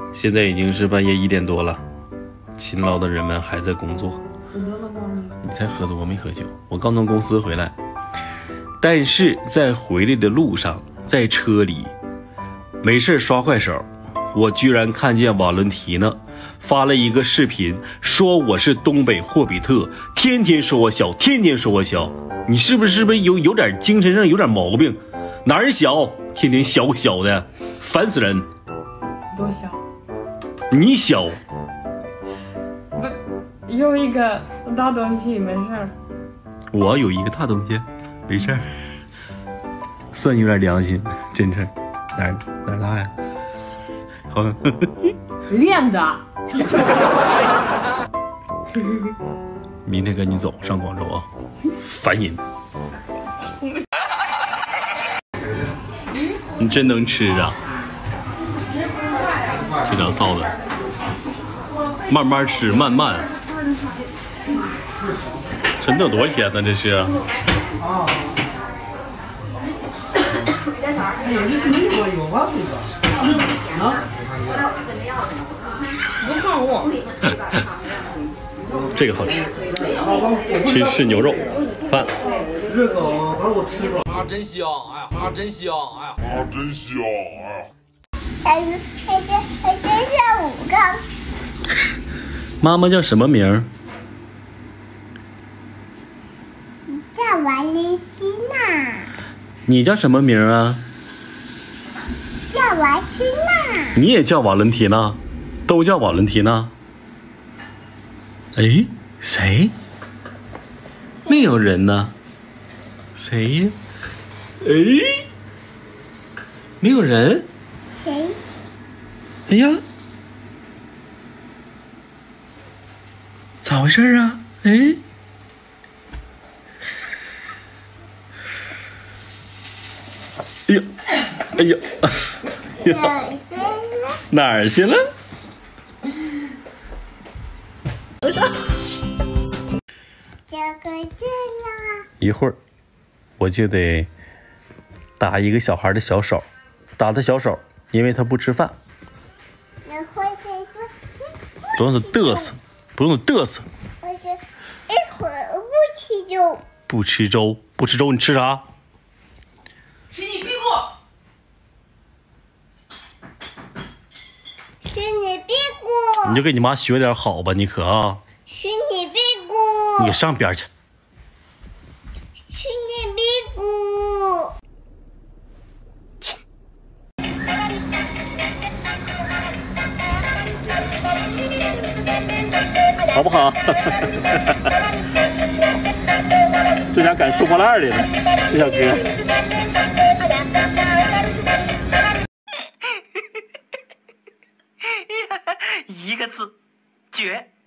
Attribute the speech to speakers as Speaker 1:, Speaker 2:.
Speaker 1: 现在已经是半夜1点多了，勤劳的人们还在工作。
Speaker 2: 喝了吗？
Speaker 1: 你才喝的，我没喝酒，我刚从公司回来。但是在回来的路上，在车里，没事刷快手，我居然看见瓦伦提娜发了一个视频，说我是东北霍比特，天天说我小，天天说我小。你是不是有点精神上有点毛病？哪儿小？天天小小的，烦死人！
Speaker 2: 多小？
Speaker 1: 你小。
Speaker 2: 不，有一个大东西没事儿。
Speaker 1: 我有一个大东西，没事儿，算有点良心，真是哪儿大呀？好，
Speaker 2: 练的。
Speaker 1: 明天赶紧走，上广州啊，烦人。你真能吃啊！这条臊子，慢慢吃，慢慢。这能多少钱呢？这是。
Speaker 2: 不看我。
Speaker 1: 这个好吃，吃牛肉饭。
Speaker 3: 啊，真香！哎呀，啊，真香！哎呀，啊，真香！
Speaker 4: 还剩下5个。
Speaker 1: 妈妈叫什么名儿？
Speaker 4: 叫瓦莲西娜。
Speaker 1: 你叫什么名儿啊？
Speaker 4: 叫瓦西娜。
Speaker 1: 你也叫瓦伦提娜，都叫瓦伦提娜。哎，谁？没有人呢。谁呀？哎，没有人。
Speaker 4: 谁？
Speaker 1: 哎呀，咋回事啊？哎，哎呀，哎呀，哪儿去了？
Speaker 4: 这个这呢？
Speaker 1: 一会儿我就得打一个小孩的小手，打他小手，因为他不吃饭。
Speaker 4: 然后
Speaker 1: 不用嘚瑟，不用嘚瑟。
Speaker 4: 我就一会儿不吃肉。
Speaker 1: 不吃粥，不吃粥，你吃啥？
Speaker 2: 吃你屁股。
Speaker 4: 吃你屁股。
Speaker 1: 你就给你妈学点好吧，你可啊。
Speaker 4: 吃你屁股。
Speaker 1: 你上边去。
Speaker 4: 吃你屁股。
Speaker 1: 好不好？这家赶收破烂的了，这小哥。
Speaker 5: 一个字，绝。